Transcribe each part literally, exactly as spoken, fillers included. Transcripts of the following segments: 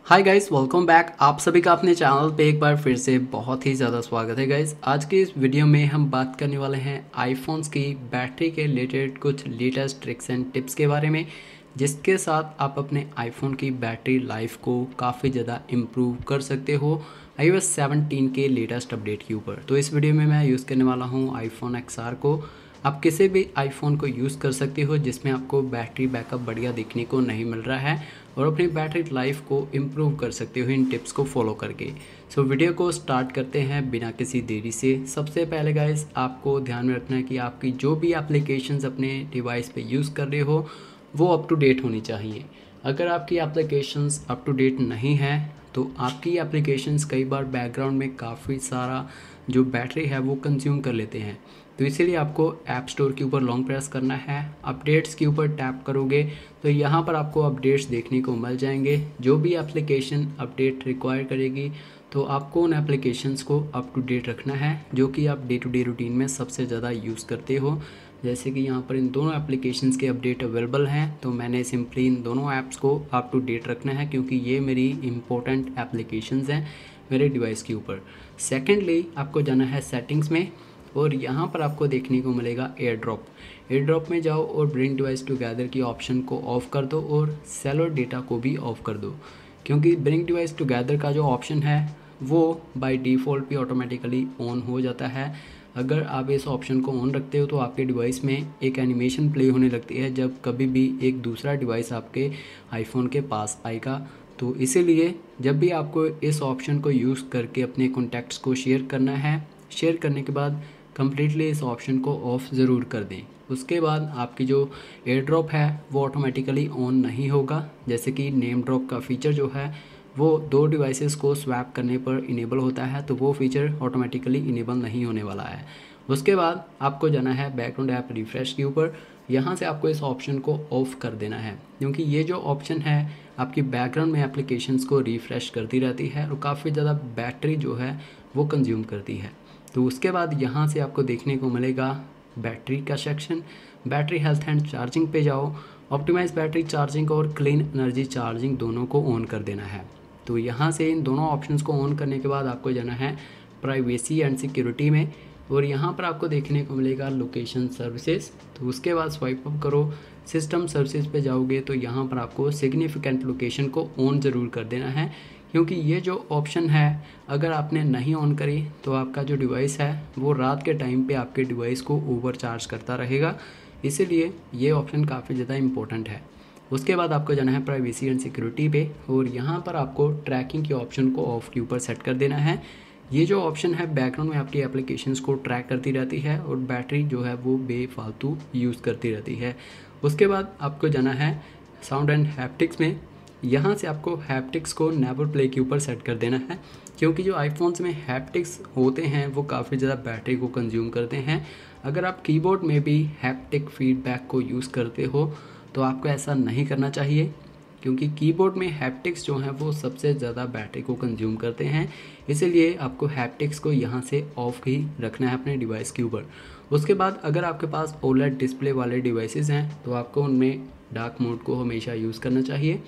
Hi guys, welcome back. आप सभी का अपने चैनल पे एक बार फिर से बहुत ही ज़्यादा स्वागत है गाइस। आज की इस वीडियो में हम बात करने वाले हैं आईफोन्स की बैटरी के रिलेटेड कुछ लेटेस्ट ट्रिक्स एंड टिप्स के बारे में, जिसके साथ आप अपने आईफोन की बैटरी लाइफ को काफ़ी ज़्यादा इम्प्रूव कर सकते हो आई ओ एस सेवनटीन के लेटेस्ट अपडेट के ऊपर। तो इस वीडियो में मैं यूज़ करने वाला हूँ आईफोन एक्स आर को। आप किसी भी आईफोन को यूज़ कर सकते हो जिसमें आपको बैटरी बैकअप बढ़िया देखने को नहीं मिल रहा है और अपनी बैटरी लाइफ को इम्प्रूव कर सकते हो इन टिप्स को फॉलो करके। सो वीडियो को स्टार्ट करते हैं बिना किसी देरी से। सबसे पहले गाइस, आपको ध्यान में रखना है कि आपकी जो भी एप्लीकेशंस अपने डिवाइस पे यूज़ कर रहे हो वो अप टू डेट होनी चाहिए। अगर आपकी एप्लीकेशंस अप टू डेट नहीं है तो आपकी एप्लीकेशंस कई बार बैकग्राउंड में काफ़ी सारा जो बैटरी है वो कंज्यूम कर लेते हैं। तो इसीलिए आपको ऐप स्टोर के ऊपर लॉन्ग प्रेस करना है, अपडेट्स के ऊपर टैप करोगे तो यहाँ पर आपको अपडेट्स देखने को मिल जाएंगे। जो भी एप्लीकेशन अपडेट रिक्वायर करेगी तो आपको उन एप्लीकेशंस को अप टू डेट रखना है जो कि आप डे टू डे रूटीन में सबसे ज़्यादा यूज़ करते हो। जैसे कि यहाँ पर इन दोनों एप्लीकेशंस के अपडेट अवेलेबल हैं, तो मैंने सिंपली इन दोनों ऐप्स को अप टू डेट रखना है क्योंकि ये मेरी इंपॉर्टेंट एप्लीकेशंस हैं मेरे डिवाइस के ऊपर। सेकेंडली, आपको जाना है सेटिंग्स में और यहाँ पर आपको देखने को मिलेगा एयर ड्रॉप। एयर ड्रॉप में जाओ और ब्रिंग डिवाइस टुगेदर की ऑप्शन को ऑफ़ कर दो और सेलर डेटा को भी ऑफ़ कर दो, क्योंकि ब्रिंग डिवाइस टुगेदर का जो ऑप्शन है वो बाय डिफ़ॉल्ट भी ऑटोमेटिकली ऑन हो जाता है। अगर आप इस ऑप्शन को ऑन रखते हो तो आपके डिवाइस में एक एनिमेशन प्ले होने लगती है जब कभी भी एक दूसरा डिवाइस आपके आईफोन के पास आएगा। तो इसीलिए जब भी आपको इस ऑप्शन को यूज़ करके अपने कॉन्टैक्ट्स को शेयर करना है, शेयर करने के बाद कम्प्लीटली इस ऑप्शन को ऑफ़ ज़रूर कर दें। उसके बाद आपकी जो एयर ड्रॉप है वो ऑटोमेटिकली ऑन नहीं होगा। जैसे कि नेम ड्रॉप का फीचर जो है वो दो डिवाइसेस को स्वैप करने पर इनेबल होता है, तो वो फीचर ऑटोमेटिकली इनेबल नहीं होने वाला है। उसके बाद आपको जाना है बैकग्राउंड ऐप रिफ्रेश के ऊपर। यहाँ से आपको इस ऑप्शन को ऑफ़ कर देना है क्योंकि ये जो ऑप्शन है आपकी बैकग्राउंड में एप्लीकेशंस को रिफ़्रेश करती रहती है और काफ़ी ज़्यादा बैटरी जो है वो कंज्यूम करती है। तो उसके बाद यहाँ से आपको देखने को मिलेगा बैटरी का section. Battery health and charging पे जाओ, ऑप्टिमाइज बैटरी चार्जिंग और क्लीन एनर्जी चार्जिंग दोनों को ऑन कर देना है। तो यहाँ से इन दोनों ऑप्शंस को ऑन करने के बाद आपको जाना है प्राइवेसी एंड सिक्योरिटी में और यहाँ पर आपको देखने को मिलेगा लोकेशन सर्विसेज। तो उसके बाद स्वाइप अप करो, सिस्टम सर्विसेज पे जाओगे तो यहाँ पर आपको सिग्निफिकेंट लोकेशन को ऑन ज़रूर कर देना है, क्योंकि ये जो ऑप्शन है अगर आपने नहीं ऑन करी तो आपका जो डिवाइस है वो रात के टाइम पे आपके डिवाइस को ओवर चार्ज करता रहेगा। इसीलिए ये ऑप्शन काफ़ी ज़्यादा इम्पोर्टेंट है। उसके बाद आपको जाना है प्राइवेसी एंड सिक्योरिटी पे और यहाँ पर आपको ट्रैकिंग के ऑप्शन को ऑफ के ऊपर सेट कर देना है। ये जो ऑप्शन है बैकग्राउंड में आपकी एप्लीकेशंस को ट्रैक करती रहती है और बैटरी जो है वो बेफालतू यूज़ करती रहती है। उसके बाद आपको जाना है साउंड एंड हैप्टिक्स में। यहाँ से आपको हैप्टिक्स को नेवर प्ले के ऊपर सेट कर देना है, क्योंकि जो आईफोन्स में हैप्टिक्स होते हैं वो काफ़ी ज़्यादा बैटरी को कंज्यूम करते हैं। अगर आप कीबोर्ड में भी हैप्टिक फीडबैक को यूज़ करते हो तो आपको ऐसा नहीं करना चाहिए, क्योंकि कीबोर्ड में हैप्टिक्स जो हैं वो सबसे ज़्यादा बैटरी को कंज्यूम करते हैं। इसीलिए आपको हैप्टिक्स को यहाँ से ऑफ ही रखना है अपने डिवाइस के ऊपर। उसके बाद अगर आपके पास ओलेड डिस्प्ले वाले डिवाइसेस हैं तो आपको उनमें डार्क मोड को हमेशा यूज़ करना चाहिए।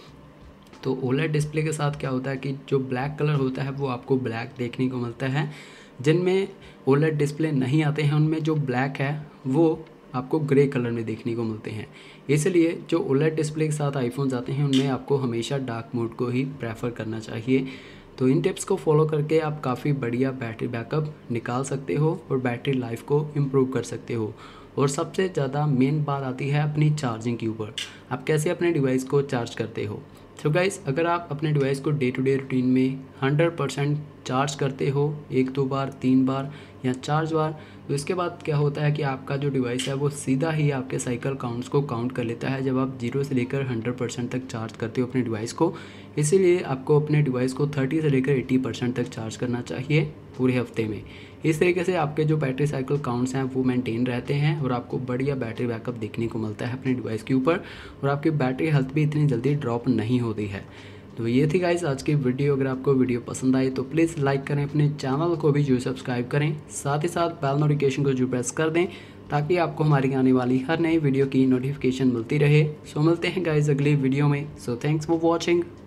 तो ओलेड डिस्प्ले के साथ क्या होता है कि जो ब्लैक कलर होता है वो आपको ब्लैक देखने को मिलता है। जिनमें ओलेड डिस्प्ले नहीं आते हैं उनमें जो ब्लैक है वो आपको ग्रे कलर में देखने को मिलते हैं। इसलिए जो ओलेड डिस्प्ले के साथ आईफोन्स आते हैं उनमें आपको हमेशा डार्क मोड को ही प्रेफर करना चाहिए। तो इन टिप्स को फॉलो करके आप काफ़ी बढ़िया बैटरी बैकअप निकाल सकते हो और बैटरी लाइफ को इम्प्रूव कर सकते हो। और सबसे ज़्यादा मेन बात आती है अपनी चार्जिंग के ऊपर, आप कैसे अपने डिवाइस को चार्ज करते हो। तो गाइस, अगर आप अपने डिवाइस को डे टू डे रूटीन में हंड्रेड परसेंट चार्ज करते हो, एक दो बार, तीन बार या चार बार, तो इसके बाद क्या होता है कि आपका जो डिवाइस है वो सीधा ही आपके साइकिल काउंट्स को काउंट कर लेता है जब आप जीरो से लेकर हंड्रेड परसेंट तक चार्ज करते हो अपने डिवाइस को। इसीलिए आपको अपने डिवाइस को थर्टी से लेकर एटी परसेंट तक चार्ज करना चाहिए पूरे हफ्ते में। इस तरीके से आपके जो बैटरी साइकिल काउंट्स हैं वो मेंटेन रहते हैं और आपको बढ़िया बैटरी बैकअप देखने को मिलता है अपने डिवाइस के ऊपर और आपकी बैटरी हेल्थ भी इतनी जल्दी ड्रॉप नहीं होती है। तो ये थी गाइस आज की वीडियो। अगर आपको वीडियो पसंद आई तो प्लीज़ लाइक करें, अपने चैनल को भी जो सब्सक्राइब करें, साथ ही साथ बेल नोटिफिकेशन को जो प्रेस कर दें ताकि आपको हमारी आने वाली हर नई वीडियो की नोटिफिकेशन मिलती रहे। सो मिलते हैं गाइस अगली वीडियो में। So thanks for watching.